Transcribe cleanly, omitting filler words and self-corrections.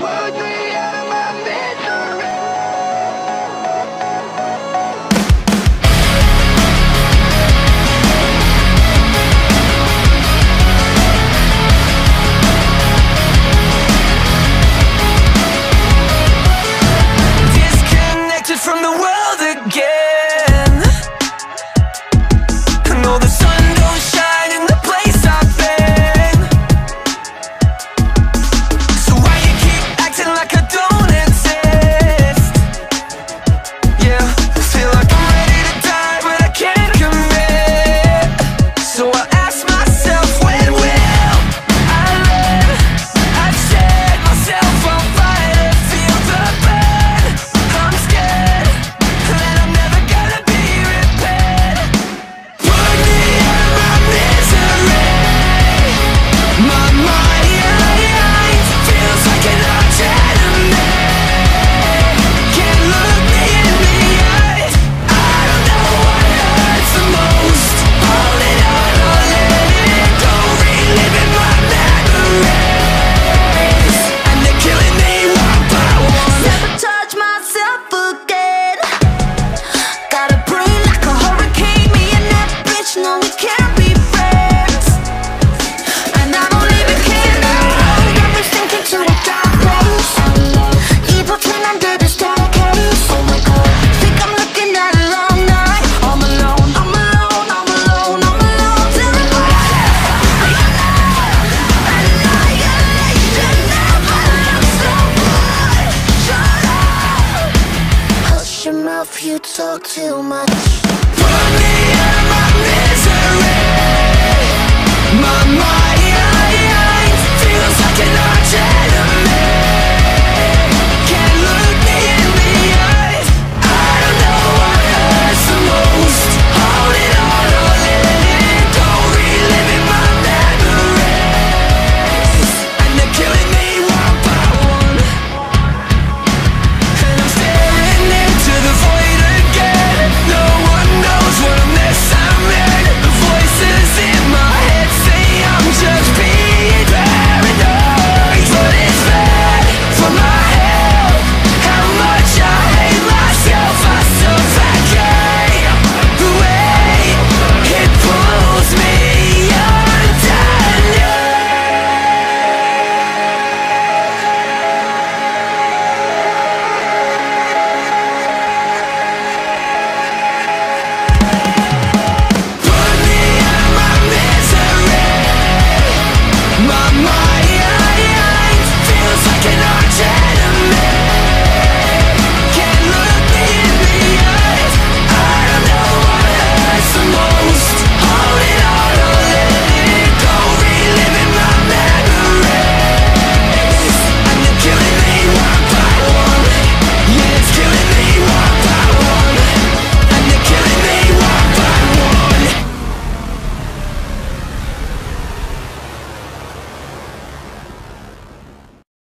Put me out of my misery. Disconnected from the world again. No, the sun don't shine in the place I've been. So why you keep acting like I don't exist? Yeah, I feel like I'm ready to die, but I can't commit. So I ask myself, when will I live? I've set myself on fire to feel the burn. I'm scared that I'm never gonna be repaired. Put me out of my misery. My mind feels like an arch enemy. Can't look me in the eyes. I don't know what hurts the most. Holding on or letting it go, reliving my memories, and they're killing me one by one. Sabotage myself again. Got a brain like a hurricane. Me and that bitch, no, we can't be friends. And I don't even care now. Got me thinking to a dark place. Evil twin under the staircase. Oh my god, think I'm looking at a long night. I'm alone, I'm alone, I'm alone, I'm alone. Till the morning. Annihilation never looks so good. Shut up. Hush your mouth, you talk too much.